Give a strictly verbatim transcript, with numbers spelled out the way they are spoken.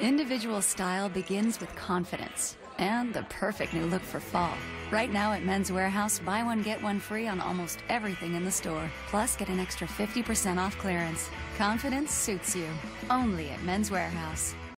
Individual style begins with confidence and the perfect new look for fall. Right now at Men's Wearhouse, buy one, get one free on almost everything in the store. Plus, get an extra fifty percent off clearance. Confidence suits you. Only at Men's Wearhouse.